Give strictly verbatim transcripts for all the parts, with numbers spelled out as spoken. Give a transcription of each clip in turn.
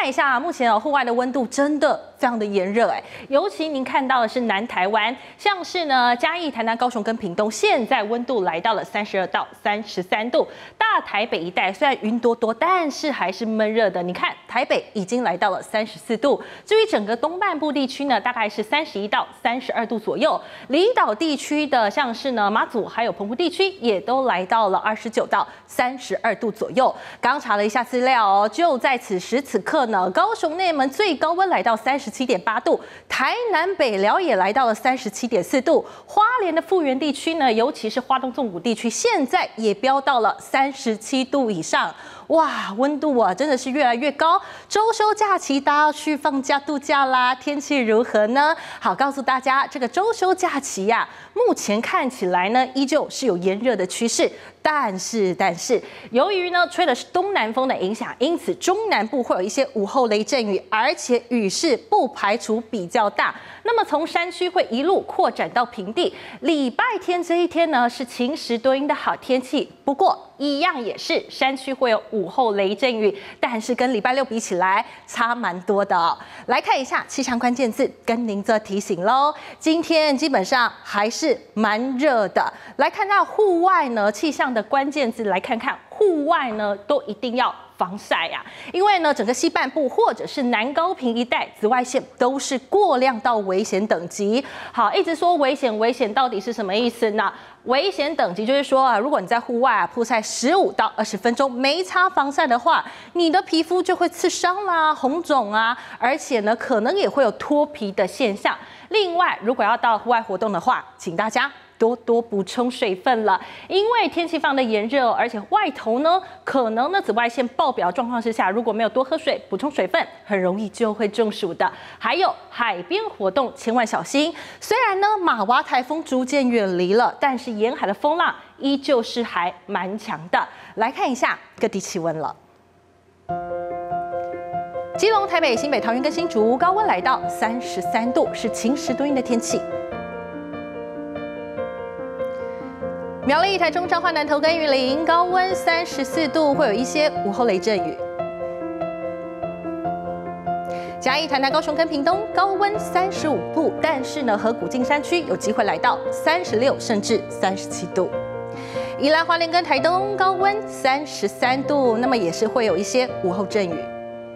看一下，目前哦户外的温度真的非常的炎热哎，尤其您看到的是南台湾，像是呢嘉义、台南、高雄跟屏东，现在温度来到了三十二到三十三度。大台北一带虽然云多多，但是还是闷热的。你看台北已经来到了三十四度，至于整个东半部地区呢，大概是三十一到三十二度左右。离岛地区的像是呢马祖还有澎湖地区，也都来到了二十九到三十二度左右。刚查了一下资料哦，就在此时此刻呢，高雄内门最高温来到三十七点八度，台南北寮也来到了三十七点四度，花莲的复原地区呢，尤其是花东纵谷地区，现在也飙到了三十七度以上。哇，温度啊真的是越来越高。周休假期大家要去放假度假啦，天气如何呢？好，告诉大家，这个周休假期呀、啊，目前看起来呢，依旧是有炎热的趋势。但是，但是，由于呢吹的是东南风的影响，因此中南部会有一些午后雷阵雨，而且雨势不排除比较大。那么从山区会一路扩展到平地。礼拜天这一天呢是晴时多云的好天气，不过一样也是山区会有午后雷阵雨，但是跟礼拜六比起来差蛮多的哦。来看一下气象关键字，跟您做提醒喽。今天基本上还是蛮热的。来看到户外呢气象的关键字，来看看户外呢都一定要防晒呀、啊，因为呢整个西半部或者是南高屏一带紫外线都是过量到危险等级。好，一直说危险危险，到底是什么意思呢？危险等级就是说啊，如果你在户外啊曝晒十五到二十分钟没擦防晒的话，你的皮肤就会刺伤啦、红肿啊，而且呢可能也会有脱皮的现象。另外，如果要到户外活动的话，请大家多多补充水分了，因为天气非常的炎热，而且外头呢可能呢紫外线爆表状况之下，如果没有多喝水、补充水分，很容易就会中暑的。还有海边活动千万小心。虽然呢马娃台风逐渐远离了，但是沿海的风浪依旧是还蛮强的。来看一下各地气温了。基隆、台北、新北、桃园跟新竹高温来到三十三度，是晴时多云的天气。苗栗、台中、彰化、南投跟云林高温三十四度，会有一些午后雷阵雨。嘉义、台南、高雄跟屏东高温三十五度，但是呢，河谷近山区有机会来到三十六甚至三十七度。宜兰、花莲跟台东高温三十三度，那么也是会有一些午后阵雨。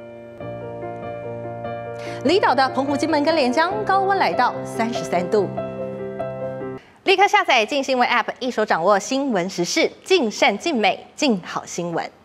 离岛的澎湖、金门跟连江高温来到三十三度。立刻下载镜新闻 App， 一手掌握新闻时事，尽善尽美，尽好新闻。